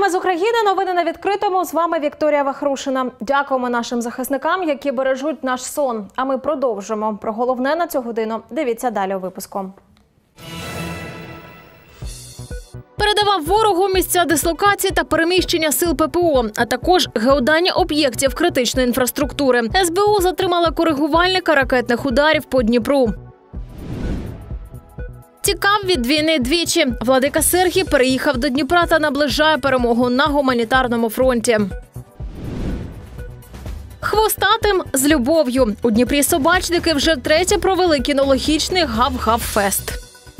Ми з України, новини на відкритому. З вами Вікторія Вахрушина. Дякуємо нашим захисникам, які бережуть наш сон. А ми продовжимо. Про головне на цю годину дивіться далі у випуску. Передавав ворогу місця дислокації та переміщення сил ППО, а також геодані об'єктів критичної інфраструктури. СБУ затримала коригувальника ракетних ударів по Дніпру. Тікав від війни двічі. Владика Сергій переїхав до Дніпра та наближає перемогу на гуманітарному фронті. Хвостатим з любов'ю. У Дніпрі собачники вже втретє провели кінологічний гав-гав-фест.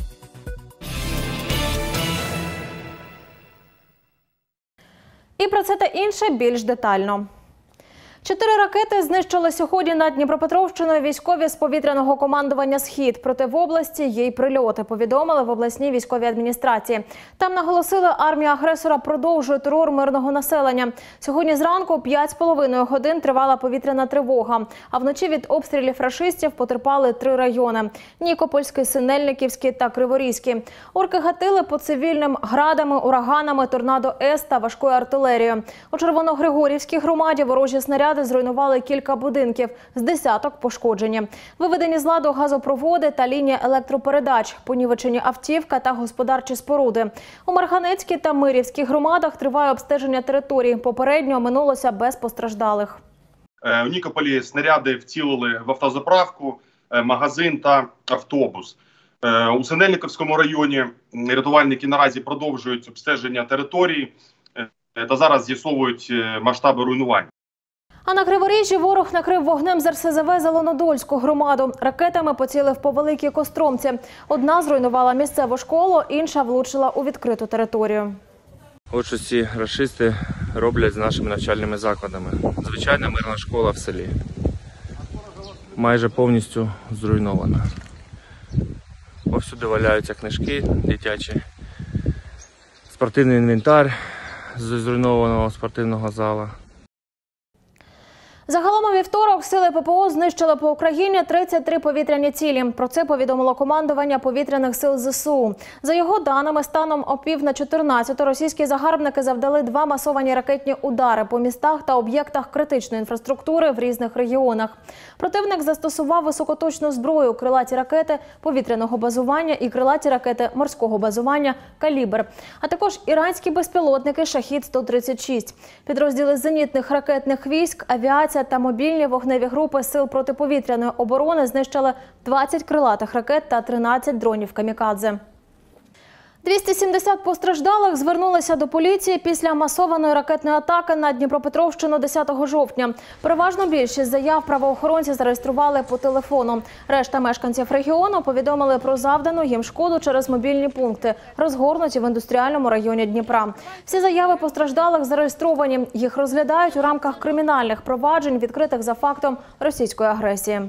І про це та інше більш детально. 4 ракети знищили сьогодні над Дніпропетровщиною військові з повітряного командування «Схід». Проте в області є й прильоти, повідомили в обласній військовій адміністрації. Там наголосили, армія агресора продовжує терор мирного населення. Сьогодні зранку 5,5 годин тривала повітряна тривога. А вночі від обстрілів рашистів потерпали 3 райони – Нікопольський, Синельниківський та Криворізький. Орки гатили по цивільним градами, ураганами, торнадо-С та важкою артилерією. У Червоногригорівській громаді ворожі снаряди зруйнували кілька будинків, з десяток пошкоджені. Виведені з ладу газопроводи та лінія електропередач, понівечені автівка та господарчі споруди. У Марганецькій та Мирівській громадах триває обстеження територій. Попередньо минулося без постраждалих. У Нікополі снаряди вцілили в автозаправку, магазин та автобус. У Синельниковському районі рятувальники наразі продовжують обстеження території та зараз з'ясовують масштаби руйнувань. А на Криворіжжі ворог накрив вогнем з РСЗВ Зеленодольську громаду. Ракетами поцілив по Великій Костромці. Одна зруйнувала місцеву школу, інша влучила у відкриту територію. От що ці рашисти роблять з нашими навчальними закладами. Звичайна мирна школа в селі. Майже повністю зруйнована. Повсюди валяються книжки дитячі, спортивний інвентар з зруйнованого спортивного зала. Загалом у вівторок сили ППО знищили по Україні 33 повітряні цілі. Про це повідомило командування повітряних сил ЗСУ. За його даними, станом о 13:15 російські загарбники завдали 2 масовані ракетні удари по містах та об'єктах критичної інфраструктури в різних регіонах. Противник застосував високоточну зброю, крилаті ракети повітряного базування і крилаті ракети морського базування «Калібр», а також іранські безпілотники «Шахід-136». Підрозділи зенітних ракетних військ, авіація та мобільні вогневі групи сил протиповітряної оборони знищили 20 крилатих ракет та 13 дронів «Камікадзе». 270 постраждалих звернулися до поліції після масованої ракетної атаки на Дніпропетровщину 10 жовтня. Переважно більшість заяв правоохоронці зареєстрували по телефону. Решта мешканців регіону повідомили про завдану їм шкоду через мобільні пункти, розгорнуті в індустріальному районі Дніпра. Всі заяви постраждалих зареєстровані. Їх розглядають у рамках кримінальних проваджень, відкритих за фактом російської агресії.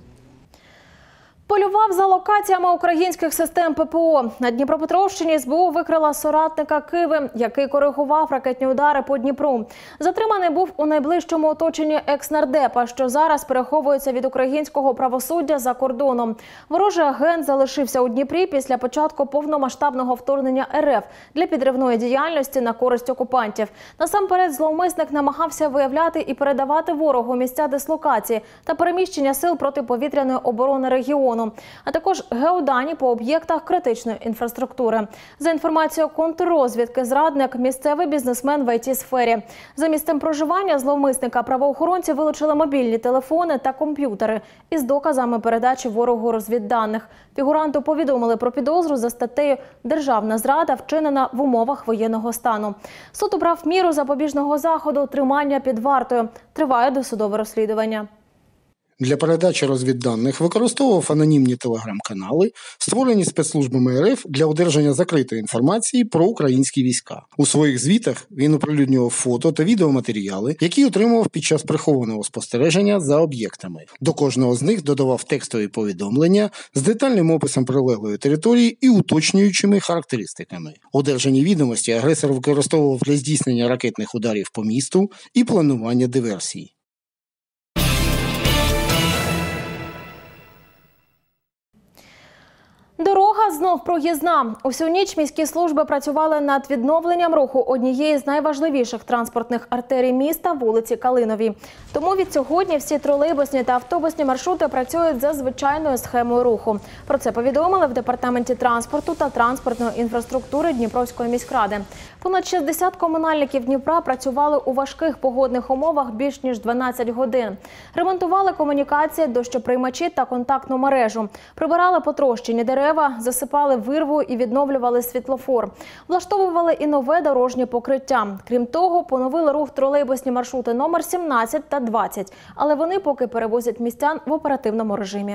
Полював за локаціями українських систем ППО. На Дніпропетровщині СБУ викрила соратника Киви, який коригував ракетні удари по Дніпру. Затриманий був у найближчому оточенні екс-нардепа, що зараз переховується від українського правосуддя за кордоном. Ворожий агент залишився у Дніпрі після початку повномасштабного вторгнення РФ для підривної діяльності на користь окупантів. Насамперед, зловмисник намагався виявляти і передавати ворогу місця дислокації та переміщення сил протиповітряної оборони регіону, а також геодані по об'єктах критичної інфраструктури. За інформацією контррозвідки, зрадник – місцевий бізнесмен в ІТ-сфері. За місцем проживання зловмисника правоохоронці вилучили мобільні телефони та комп'ютери із доказами передачі ворогу розвідданих. Фігуранту повідомили про підозру за статтею «Державна зрада, вчинена в умовах воєнного стану». Суд обрав міру запобіжного заходу тримання під вартою. Триває досудове розслідування. Для передачі розвідданих використовував анонімні телеграм-канали, створені спецслужбами РФ для одержання закритої інформації про українські війська. У своїх звітах він оприлюднював фото та відеоматеріали, які отримував під час прихованого спостереження за об'єктами. До кожного з них додавав текстові повідомлення з детальним описом прилеглої території і уточнюючими характеристиками. Одержані відомості агресор використовував для здійснення ракетних ударів по місту і планування диверсій. Дорога Черкас знов проїзна. Усю ніч міські служби працювали над відновленням руху однієї з найважливіших транспортних артерій міста – вулиці Калиновій. Тому від сьогодні всі тролейбусні та автобусні маршрути працюють за звичайною схемою руху. Про це повідомили в Департаменті транспорту та транспортної інфраструктури Дніпровської міськради. Понад 60 комунальників Дніпра працювали у важких погодних умовах більш ніж 12 годин. Ремонтували комунікації, дощоприймачі та контактну мережу. Прибирали потрощені дерева, засипали вирву і відновлювали світлофор. Влаштовували і нове дорожнє покриття. Крім того, поновили рух тролейбусні маршрути номер 17 та 20. Але вони поки перевозять містян в оперативному режимі.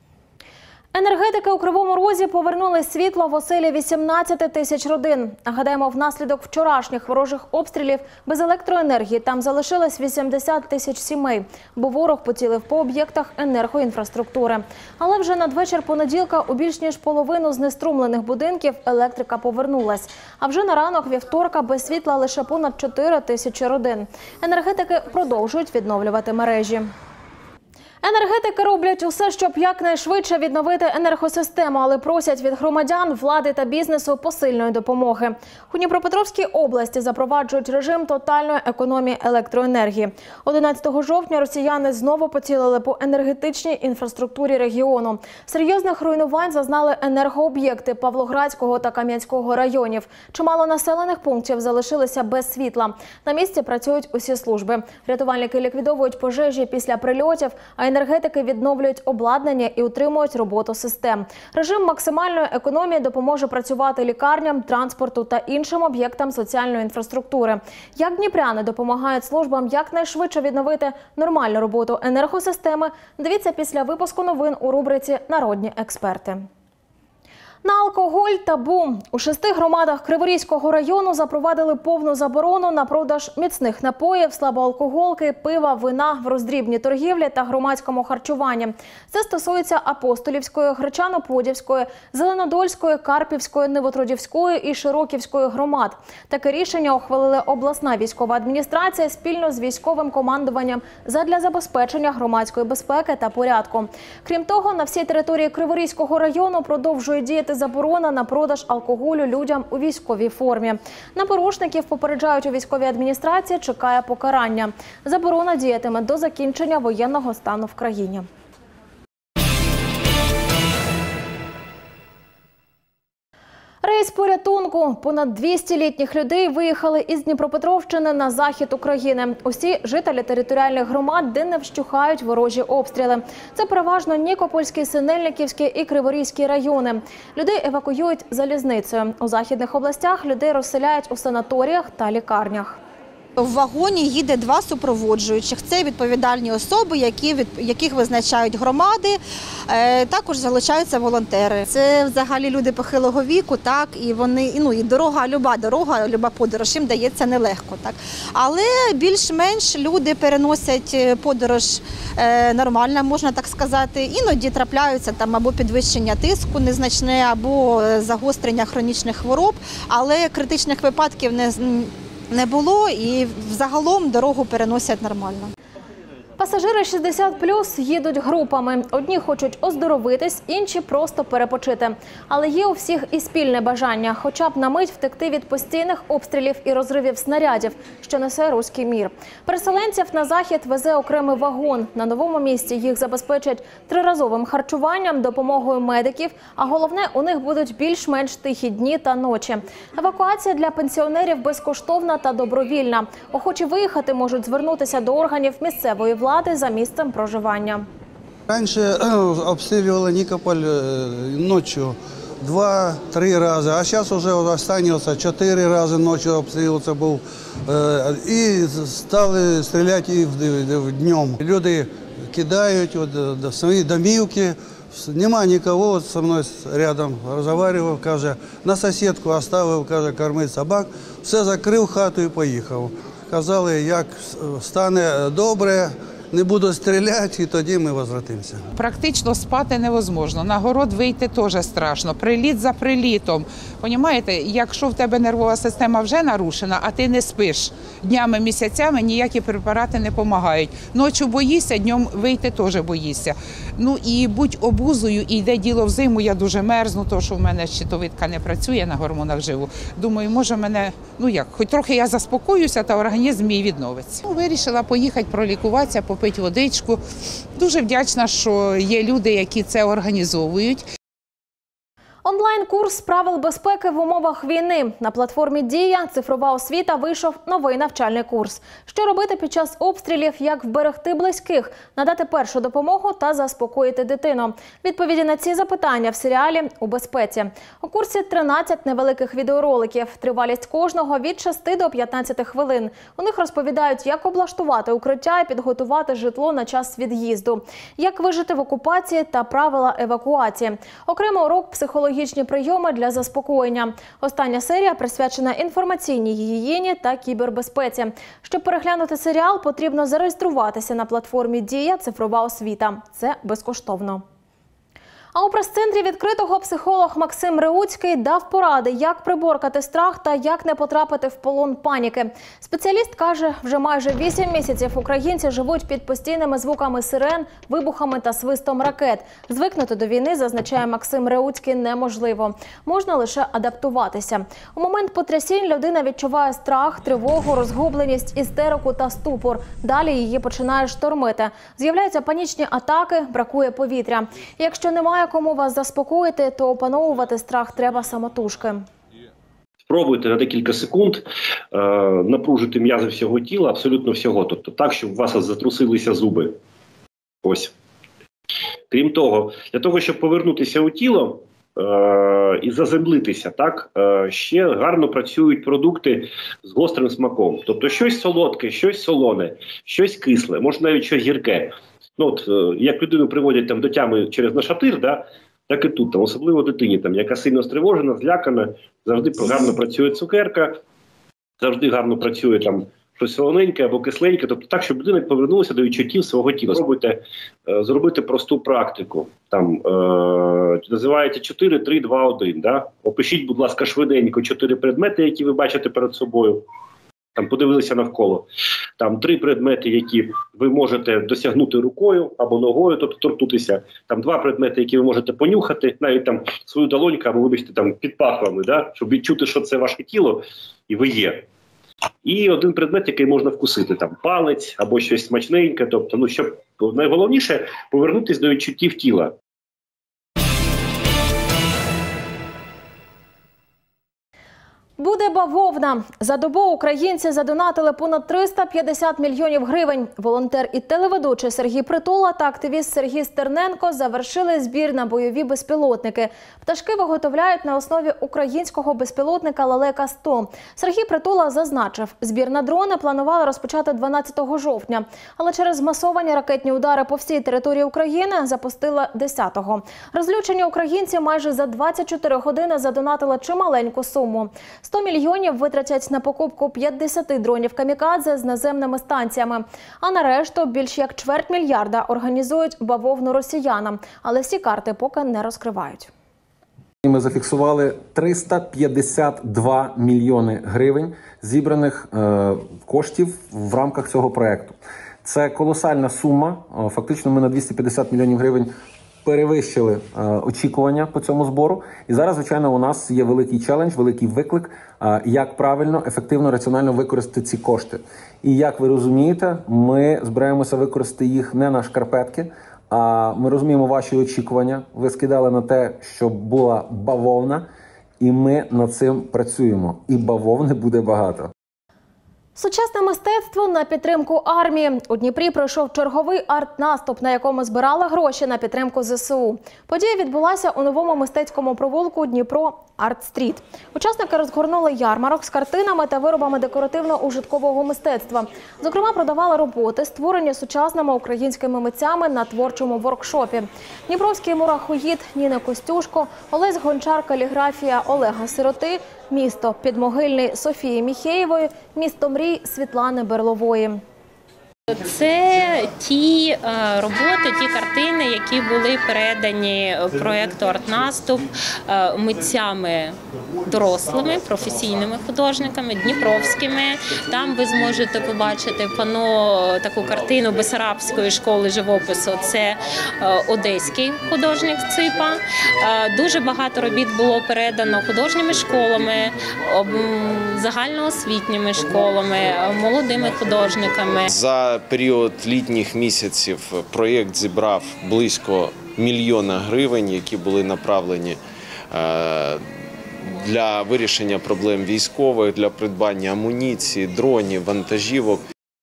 Енергетики у Кривому Розі повернули світло в оселі 18 тисяч родин. Нагадаємо, внаслідок вчорашніх ворожих обстрілів без електроенергії там залишилось 80 тисяч сімей, бо ворог поцілив по об'єктах енергоінфраструктури. Але вже надвечір понеділка у більш ніж половину знеструмлених будинків електрика повернулась. А вже на ранок вівторка без світла лише понад 4 тисячі родин. Енергетики продовжують відновлювати мережі. Енергетики роблять усе, щоб якнайшвидше відновити енергосистему, але просять від громадян, влади та бізнесу посильної допомоги. У Дніпропетровській області запроваджують режим тотальної економії електроенергії. 11 жовтня росіяни знову поцілили по енергетичній інфраструктурі регіону. Серйозних руйнувань зазнали енергооб'єкти Павлоградського та Кам'янського районів. Чимало населених пунктів залишилися без світла. На місці працюють усі служби. Рятувальники ліквідовують пожежі після прильотів, а енергетики відновлюють обладнання і утримують роботу систем. Режим максимальної економії допоможе працювати лікарням, транспорту та іншим об'єктам соціальної інфраструктури. Як дніпряни допомагають службам якнайшвидше відновити нормальну роботу енергосистеми, дивіться після випуску новин у рубриці «Народні експерти». На алкоголь табу. У 6 громадах Криворізького району запровадили повну заборону на продаж міцних напоїв, слабоалкоголки, пива, вина в роздрібній торгівлі та громадському харчуванні. Це стосується Апостолівської, Гречано-Подільської, Зеленодольської, Карпівської, Новотрудівської і Широківської громад. Таке рішення ухвалила обласна військова адміністрація спільно з військовим командуванням задля забезпечення громадської безпеки та порядку. Крім того, на всій території Криворізького району продовжує діяти заборона на продаж алкоголю людям у військовій формі. На порушників, попереджають у військовій адміністрації, чекає покарання. Заборона діятиме до закінчення воєнного стану в країні. Рейс порятунку. Понад 200 літніх людей виїхали із Дніпропетровщини на захід України. Усі жителі територіальних громад, де не вщухають ворожі обстріли. Це переважно Нікопольський, Синельниківський і Криворізький райони. Людей евакуюють залізницею. У західних областях людей розселяють у санаторіях та лікарнях. В вагоні їде 2 супроводжуючих. Це відповідальні особи, яких визначають громади. Також залучаються волонтери. Це взагалі люди похилого віку, так, і вони, і дорога, люба подорож їм дається нелегко, так. Але більш-менш люди переносять подорож нормально, можна так сказати. Іноді трапляються там або підвищення тиску незначне, або загострення хронічних хвороб, але критичних випадків не було і взагалом дорогу переносять нормально. Пасажири 60+ їдуть групами. Одні хочуть оздоровитись, інші просто перепочити. Але є у всіх і спільне бажання хоча б на мить втекти від постійних обстрілів і розривів снарядів, що несе руський мір. Переселенців на захід везе окремий вагон. На новому місці їх забезпечать 3-разовим харчуванням, допомогою медиків, а головне, у них будуть більш-менш тихі дні та ночі. Евакуація для пенсіонерів безкоштовна та добровільна. Охочі виїхати можуть звернутися до органів місцевої влади за місцем проживання. Раніше обстрілювали Нікополь ночі 2-3 рази, а зараз вже залишилося 4 рази ночі обстріл це був. І стали стріляти і днем. Люди кидають свої домівки, нема нікого, зі мною рядом розмовляв, каже, на сусідку оставив, каже, кормити собак, все закрив хату і поїхав. Казали, як стане добре, не будуть стріляти, і тоді ми возвратимося. Практично спати невозможно. На город вийти теж страшно. Приліт за прилітом. Понімаєте, якщо в тебе нервова система вже нарушена, а ти не спиш днями, місяцями, ніякі препарати не допомагають. Ночі боїшся, днем вийти теж боїшся. Ну і будь обузою, і йде діло в зиму, я дуже мерзну, тому що в мене щитовидка не працює, на гормонах живу. Думаю, може мене, хоч трохи я заспокоюся, та організм мій відновиться. Вирішила поїхати пролікуватися, попити водичку. Дуже вдячна, що є люди, які це організовують. Онлайн-курс правил безпеки в умовах війни. На платформі «Дія. Цифрова освіта» вийшов новий навчальний курс. Що робити під час обстрілів, як вберегти близьких, надати першу допомогу та заспокоїти дитину. Відповіді на ці запитання в серіалі «У безпеці». У курсі 13 невеликих відеороликів. Тривалість кожного від 6 до 15 хвилин. У них розповідають, як облаштувати укриття і підготувати житло на час від'їзду, як вижити в окупації та правила евакуації. Окремо урок психологічні прийоми для заспокоєння. Остання серія присвячена інформаційній гігієні та кібербезпеці. Щоб переглянути серіал, потрібно зареєструватися на платформі «Дія. Цифрова освіта». Це безкоштовно. А у прес-центрі відкритого психолог Максим Реуцький дав поради, як приборкати страх та як не потрапити в полон паніки. Спеціаліст каже, вже майже 8 місяців українці живуть під постійними звуками сирен, вибухами та свистом ракет. Звикнути до війни, зазначає Максим Реуцький, неможливо. Можна лише адаптуватися. У момент потрясінь людина відчуває страх, тривогу, розгубленість, істерику та ступор. Далі її починає штормити. З'являються панічні атаки, бракує повітря. Якщо немає кому вас заспокоїти, то опановувати страх треба самотужки. Спробуйте на декілька секунд напружити м'язи всього тіла, абсолютно всього. Тобто так, щоб у вас затрусилися зуби. Ось. Крім того, для того, щоб повернутися у тіло і заземлитися, ще гарно працюють продукти з гострим смаком. Тобто щось солодке, щось солоне, щось кисле, може навіть щось гірке. Як людину приводять до тями через нашатир, так і тут, особливо дитині, яка сильно стривожена, злякана, завжди гарно працює цукерка, завжди гарно працює щось солоненьке або кисленьке, тобто так, щоб людина повернулася до відчуттів свого тіла. Спробуйте зробити просту практику, називається 4, 3, 2, 1. Опишіть, будь ласка, швиденько 4 предмети, які ви бачите перед собою. Подивилися навколо. 3 предмети, які ви можете досягнути рукою або ногою, тобто торкнутися. 2 предмети, які ви можете понюхати, навіть свою долоньку або, вибачте, під пахвами, щоб відчути, що це ваше тіло і ви є. І 1 предмет, який можна вкусити, палець або щось смачненьке. Тобто, щоб найголовніше повернутися до відчуттів тіла. Буде бавовна. За добу українці задонатили понад 350 мільйонів гривень. Волонтер і телеведучий Сергій Притула та активіст Сергій Стерненко завершили збір на бойові безпілотники. Пташки виготовляють на основі українського безпілотника «Лелека-100». Сергій Притула зазначив, збір на дрони планували розпочати 12 жовтня. Але через масовані ракетні удари по всій території України запустили 10-го. Розлючені українці майже за 24 години задонатили чималеньку суму. 100 мільйонів витратять на покупку 50 дронів «Камікадзе» з наземними станціями. А на решту більш як чверть мільярда організують бавовну росіянам. Але всі карти поки не розкривають. Ми зафіксували 352 мільйони гривень зібраних коштів в рамках цього проєкту. Це колосальна сума. Фактично ми на 250 мільйонів гривень перевищили очікування по цьому збору. І зараз, звичайно, у нас є великий челендж, великий виклик, як правильно, ефективно, раціонально використати ці кошти. І як ви розумієте, ми збираємося використати їх не на шкарпетки, а ми розуміємо ваші очікування. Ви скидали на те, щоб була бавовна, і ми над цим працюємо. І бавовни буде багато. Сучасне мистецтво на підтримку армії. У Дніпрі пройшов черговий арт-наступ, на якому збирали гроші на підтримку ЗСУ. Подія відбулася у новому мистецькому провулку Дніпро Арт-стріт. Учасники розгорнули ярмарок з картинами та виробами декоративно-ужиткового мистецтва. Зокрема, продавали роботи, створені сучасними українськими митцями на творчому воркшопі. Дніпровський мурахоїд Ніни Костюшко, Олесь Гончар каліграфія Олега Сироти, місто Підмогильний Софії Міхеєвої, місто мрій Світлани Берлової. Це ті роботи, ті картини, які були передані проєкту «Артнаступ» митцями дорослими, професійними художниками, дніпровськими. Там ви зможете побачити панно, таку картину Бесарабської школи живопису. Це одеський художник Ципа. Дуже багато робіт було передано художніми школами, загальноосвітніми школами, молодими художниками. За період літніх місяців проєкт зібрав близько 1 мільйона гривень, які були направлені для вирішення проблем військових, для придбання амуніції, дронів, вантажівок.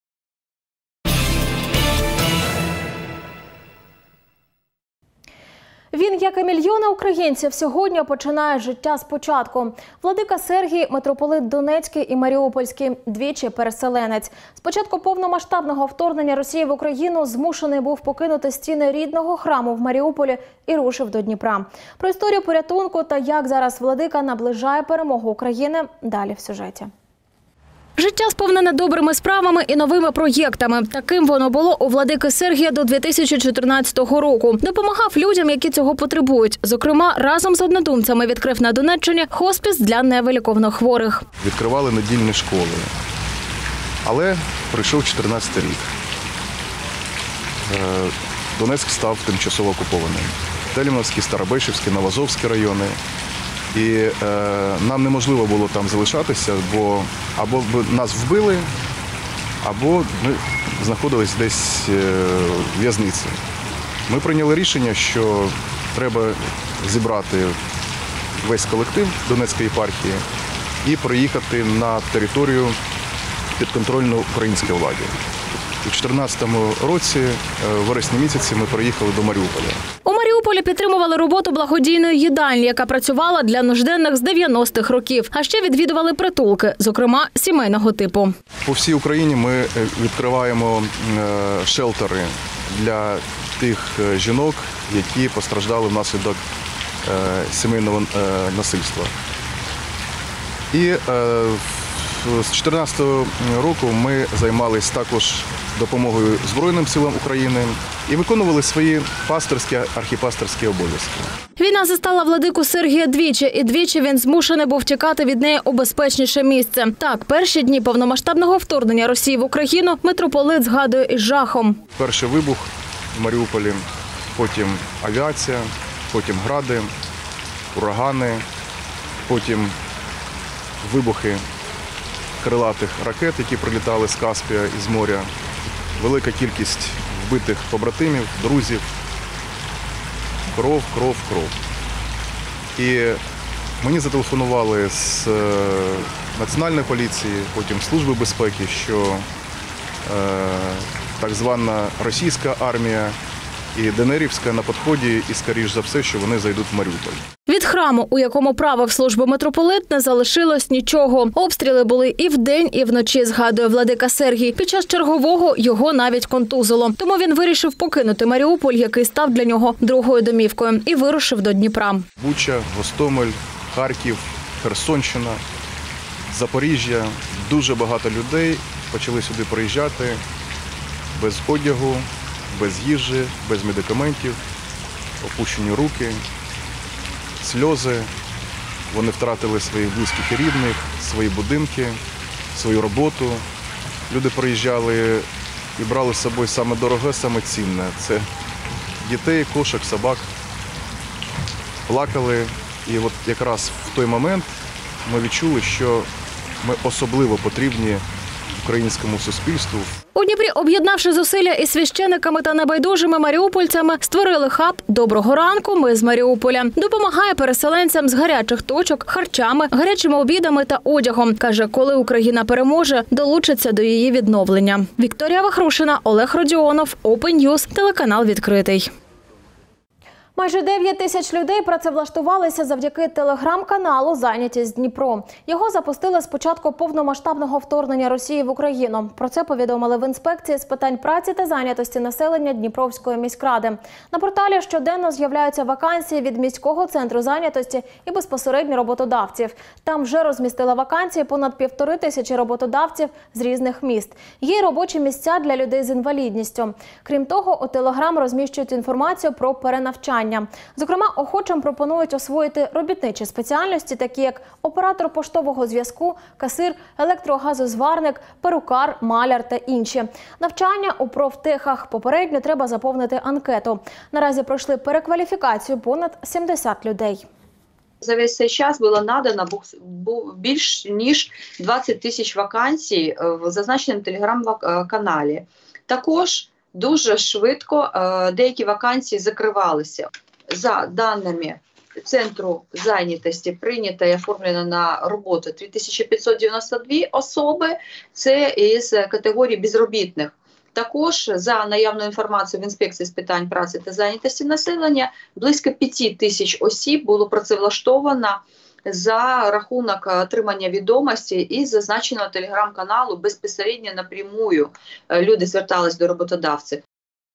Він, як і мільйони українців, сьогодні починає життя спочатку. Владика Сергій – митрополит Донецький і Маріупольський, двічі переселенець. З початку повномасштабного вторгнення Росії в Україну змушений був покинути стіни рідного храму в Маріуполі і рушив до Дніпра. Про історію порятунку та як зараз владика наближає перемогу України – далі в сюжеті. Життя сповнене добрими справами і новими проєктами. Таким воно було у владики Сергія до 2014 року. Допомагав людям, які цього потребують. Зокрема, разом з однодумцями відкрив на Донеччині хоспіс для невиліковно хворих. Відкривали недільні школи. Але прийшов 14 рік. Донецьк став тимчасово окупованим. Телімновський, Старобешівський, Новоазовський райони. І нам неможливо було там залишатися, бо або б нас вбили, або ми знаходились десь в в'язниці. Ми прийняли рішення, що треба зібрати весь колектив Донецької єпархії і приїхати на територію підконтрольну українській владі. У 2014 році, в вересні місяці, ми приїхали до Маріуполя. У Маріуполі підтримували роботу благодійної їдальні, яка працювала для нужденних з 90-х років. А ще відвідували притулки, зокрема, сімейного типу. По всій Україні ми відкриваємо шелтери для тих жінок, які постраждали внаслідок сімейного насильства. І з 2014 року ми займалися також допомогою Збройним силам України і виконували свої пасторські, архіпасторські обов'язки. Війна застала владику Сергія двічі, і двічі він змушений був тікати від неї у безпечніше місце. Так, перші дні повномасштабного вторгнення Росії в Україну митрополит згадує із жахом. Перший вибух в Маріуполі, потім авіація, потім гради, урагани, потім вибухи крилатих ракет, які прилітали з Каспія і з моря, велика кількість вбитих побратимів, друзів, кров, кров, кров. І мені зателефонували з Національної поліції, потім Служби безпеки, що так звана російська армія і ДНРівська на підході, і, скоріш за все, що вони зайдуть в Маріуполь. Від храму, у якому правив службу митрополит, не залишилось нічого. Обстріли були і вдень, і вночі, згадує владика Сергій. Під час чергового його навіть контузило. Тому він вирішив покинути Маріуполь, який став для нього другою домівкою, і вирушив до Дніпра. Буча, Гостомель, Харків, Херсонщина, Запоріжжя. Дуже багато людей почали сюди приїжджати без одягу, без їжі, без медикаментів, опущені руки, сльози. Вони втратили своїх близьких і рідних, свої будинки, свою роботу. Люди приїжджали і брали з собою саме дороге, саме цінне. Це дітей, кошок, собак. Плакали. І от якраз в той момент ми відчули, що ми особливо потрібні українському суспільству. У Дніпрі, об'єднавши зусилля із священиками та небайдужими маріупольцями, створили хаб «Доброго ранку, ми з Маріуполя». Допомагає переселенцям з гарячих точок, харчами, гарячими обідами та одягом. Каже, коли Україна переможе, долучиться до її відновлення. Вікторія Вахрушина, Олег Родіонов, Open News, телеканал «Відкритий». Майже 9 тисяч людей працевлаштувалися завдяки телеграм-каналу «Зайнятість Дніпро». Його запустили з початку повномасштабного вторгнення Росії в Україну. Про це повідомили в інспекції з питань праці та зайнятості населення Дніпровської міськради. На порталі щоденно з'являються вакансії від міського центру зайнятості і безпосередньо роботодавців. Там вже розмістили вакансії понад 1500 роботодавців з різних міст. Є й робочі місця для людей з інвалідністю. Крім того, у телеграм розміщують інформацію про перенавчання. Зокрема, охочим пропонують освоїти робітничі спеціальності, такі як оператор поштового зв'язку, касир, електрогазозварник, перукар, маляр та інші. Навчання у профтехах. Попередньо треба заповнити анкету. Наразі пройшли перекваліфікацію понад 70 людей. За весь цей час було надано більш ніж 20 тисяч вакансій в зазначеному телеграм-каналі. Також дуже швидко деякі вакансії закривалися. За даними Центру зайнятості прийнято і оформлено на роботу 3592 особи, це із категорії безробітних. Також за наявною інформацією в інспекції з питань праці та зайнятості населення близько 5 тисяч осіб було працевлаштовано за рахунок отримання відомості із зазначеного телеграм-каналу безпосередньо напрямую люди звертались до роботодавців.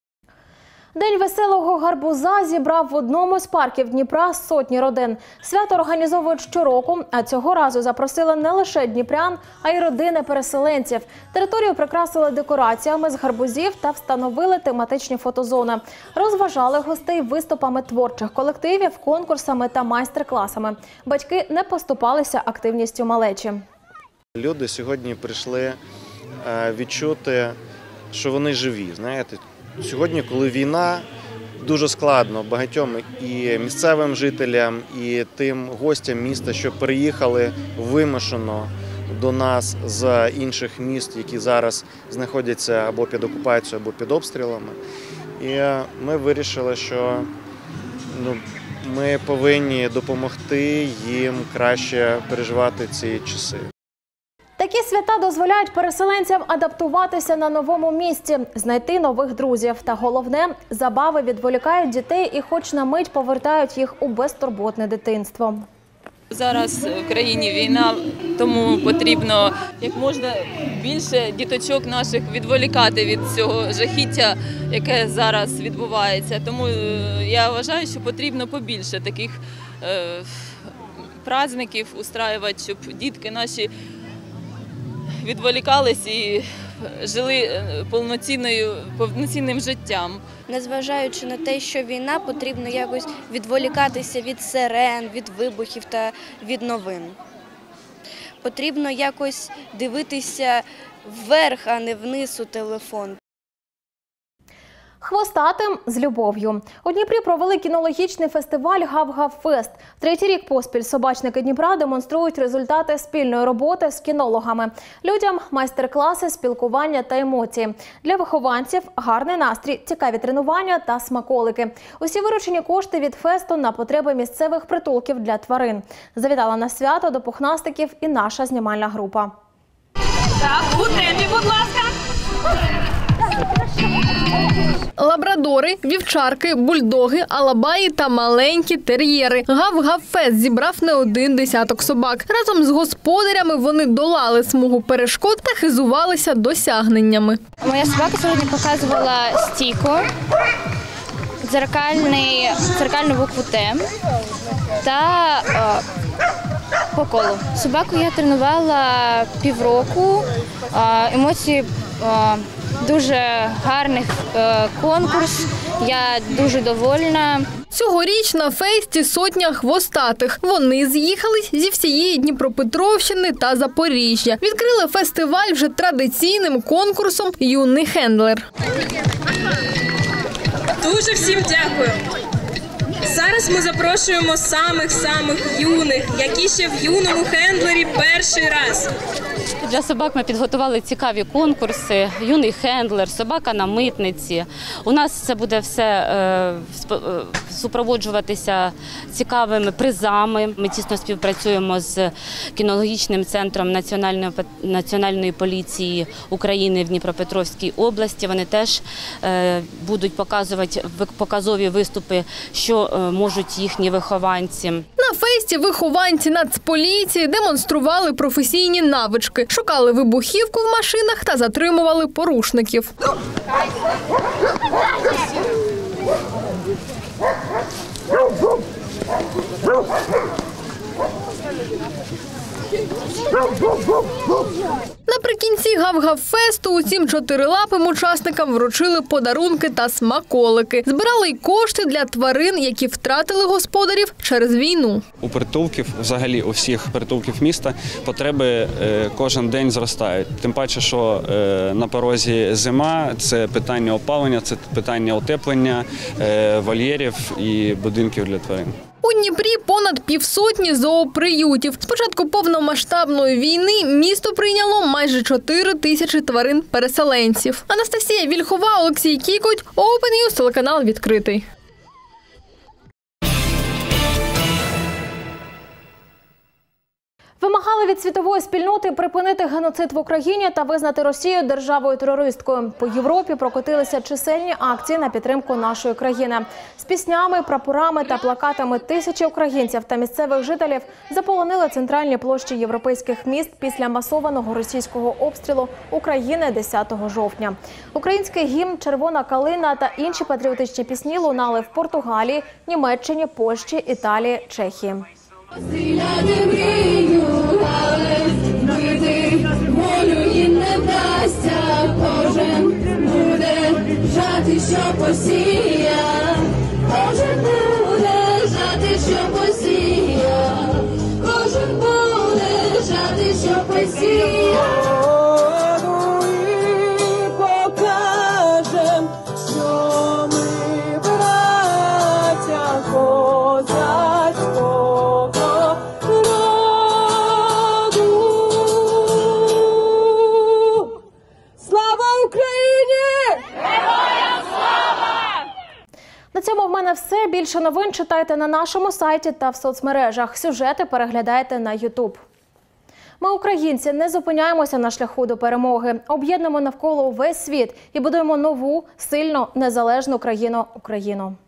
День веселого гарбуза зібрав в одному з парків Дніпра сотні родин. Свято організовують щороку, а цього разу запросили не лише дніпрян, а й родини переселенців. Територію прикрасили декораціями з гарбузів та встановили тематичні фотозони. Розважали гостей виступами творчих колективів, конкурсами та майстер-класами. Батьки не поступалися активністю малечі. Люди сьогодні прийшли відчути, що вони живі, знаєте. Сьогодні, коли війна, дуже складно багатьом і місцевим жителям, і тим гостям міста, що приїхали вимушено до нас з інших міст, які зараз знаходяться або під окупацією, або під обстрілами. І ми вирішили, що ми повинні допомогти їм краще переживати ці часи. Такі свята дозволяють переселенцям адаптуватися на новому місці, знайти нових друзів. Та головне – забави відволікають дітей і хоч на мить повертають їх у безтурботне дитинство. Зараз в країні війна, тому потрібно як можна більше діточок наших відволікати від цього жахіття, яке зараз відбувається. Тому я вважаю, що потрібно побільше таких праздників устраювати, щоб дітки наші відволікались і жили повноцінним життям. Незважаючи на те, що війна, потрібно якось відволікатися від сирен, від вибухів та від новин. Потрібно якось дивитися вверх, а не вниз у телефон. Хвостатим з любов'ю. У Дніпрі провели кінологічний фестиваль «Гав-Гав-Фест». Третій рік поспіль собачники Дніпра демонструють результати спільної роботи з кінологами. Людям – майстер-класи, спілкування та емоції. Для вихованців – гарний настрій, цікаві тренування та смаколики. Усі виручені кошти від фесту на потреби місцевих притулків для тварин. Завітала на свято до пухнастиків і наша знімальна група. Так, у темі, будь ласка. Лабрадори, вівчарки, бульдоги, алабаї та маленькі тер'єри. Гав-Гав-Фест зібрав не один десяток собак. Разом з господарями вони долали смугу перешкод та хизувалися досягненнями. Моя собака сьогодні показувала стійку, дзеркальну букву Т та по колу. Собаку я тренувала півроку, емоції дуже гарний конкурс, я дуже довольна. Цьогоріч на фесті сотня хвостатих. Вони з'їхались зі всієї Дніпропетровщини та Запоріжжя. Відкрили фестиваль вже традиційним конкурсом «Юний хендлер». Дуже всім дякую. Зараз ми запрошуємо самих юних, які ще в юному хендлері перший раз. Для собак ми підготували цікаві конкурси, юний хендлер, собака на митниці. У нас це буде все супроводжуватися цікавими призами. Ми тісно співпрацюємо з кінологічним центром Національної поліції України в Дніпропетровській області. Вони теж будуть показувати показові виступи, що можуть їхні вихованці. На фесті вихованці Нацполіції демонстрували професійні навички, шукали вибухівку в машинах та затримували порушників. Наприкінці гав-гав-фесту усім чотирилапим учасникам вручили подарунки та смаколики. Збирали й кошти для тварин, які втратили господарів через війну. У притулків, взагалі у всіх притулків міста, потреби кожен день зростають. Тим паче, що на порозі зима, це питання опалення, це питання утеплення вольєрів і будинків для тварин. У Дніпрі понад півсотні зооприютів. З початку повномасштабної війни місто прийняло майже 4 тисячі тварин-переселенців. Анастасія Вільхова, Олексій Кікоть, Open News, телеканал «Відкритий». Вимагали від світової спільноти припинити геноцид в Україні та визнати Росію державою-терористкою. По Європі прокотилися чисельні акції на підтримку нашої країни. З піснями, прапорами та плакатами тисячі українців та місцевих жителів заполонили центральні площі європейських міст після масованого російського обстрілу України 10 жовтня. Український гімн, червона калина та інші патріотичні пісні лунали в Португалії, Німеччині, Польщі, Італії, Чехії. Стріляти мрію, але вбити волю їм не вдасться. Кожен буде жати, що посіяв. Кожен буде жати, що посіяв. Кожен буде жати, що посіяв. І покажем, що ми браття козацького. На цьому в мене все. Більше новин читайте на нашому сайті та в соцмережах. Сюжети переглядайте на YouTube. Ми, українці, не зупиняємося на шляху до перемоги. Об'єднуємо навколо весь світ і будуємо нову, сильну, незалежну країну – Україну.